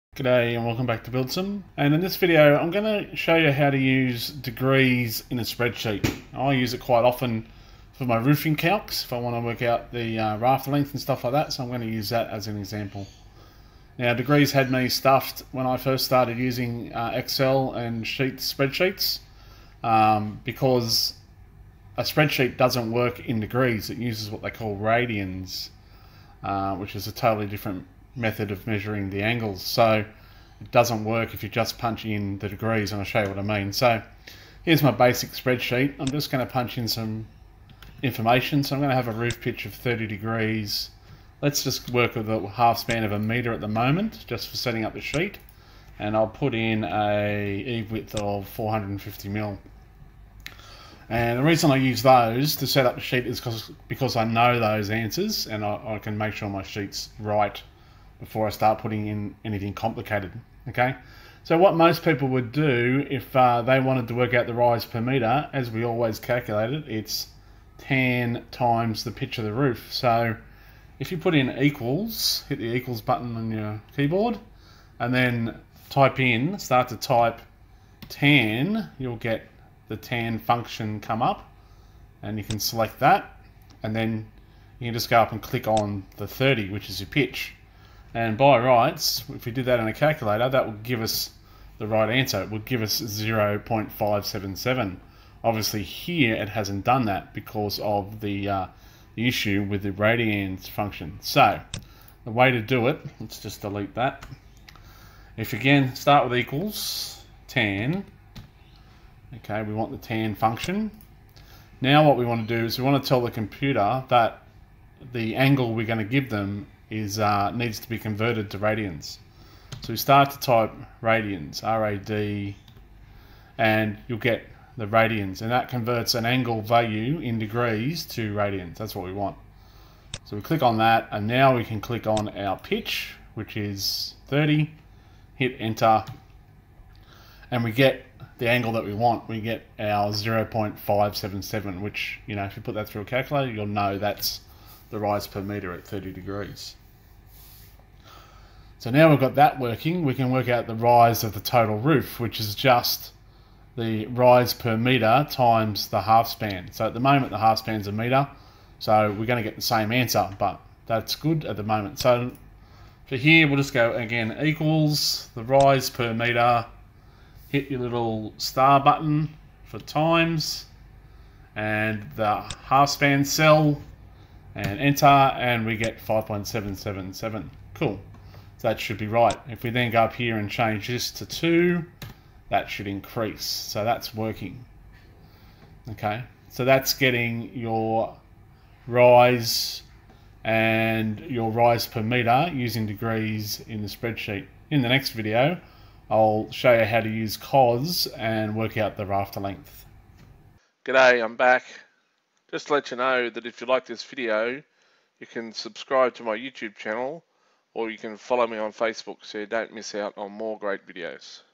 G'day and welcome back to Buildsum. And in this video I'm going to show you how to use degrees in a spreadsheet. I use it quite often for my roofing calcs if I want to work out the rafter length and stuff like that, so I'm going to use that as an example. Now degrees had me stuffed when I first started using Excel and spreadsheets because a spreadsheet doesn't work in degrees. It uses what they call radians, which is a totally different method of measuring the angles, so it doesn't work if you just punch in the degrees, and I'll show you what I mean. So here's my basic spreadsheet. I'm just going to punch in some information. So I'm going to have a roof pitch of 30 degrees. Let's just work with a half span of 1 meter at the moment, just for setting up the sheet, and I'll put in a eve width of 450 mil. And the reason I use those to set up the sheet is because I know those answers, and I can make sure my sheet's right before I start putting in anything complicated. Okay, so what most people would do if they wanted to work out the rise per meter, as we always calculate it, it's 10 times the pitch of the roof. So if you put in equals, hit the equals button on your keyboard, and then start to type 10, you'll get the tan function come up, and you can select that, and then you can just go up and click on the 30, which is your pitch. And by rights, if we did that in a calculator, that would give us the right answer. It would give us 0.577. Obviously here it hasn't done that because of the issue with the Radians function. So the way to do it, let's just delete that. If again, start with equals, tan. Okay, we want the tan function. Now what we want to do is we want to tell the computer that the angle we're going to give them is needs to be converted to radians. So we start to type radians, R-A-D, and you'll get the radians, and that converts an angle value in degrees to radians. That's what we want. So we click on that, and now we can click on our pitch, which is 30, hit enter, and we get the angle that we want. We get our 0.577, which, you know, if you put that through a calculator, you'll know that's the rise per meter at 30 degrees. So now we've got that working, we can work out the rise of the total roof, which is just the rise per meter times the half span. So at the moment the half span's 1 meter, so we're going to get the same answer, but that's good at the moment. So for here we'll just go again, equals the rise per meter, hit your little star button for times, and the half span cell, and enter, and we get 5.777. Cool. So that should be right. If we then go up here and change this to 2, that should increase. So that's working. Okay, so that's getting your rise and your rise per meter using degrees in the spreadsheet. In the next video, I'll show you how to use cos and work out the rafter length. G'day, I'm back. Just to let you know that if you like this video, you can subscribe to my YouTube channel, or you can follow me on Facebook so you don't miss out on more great videos.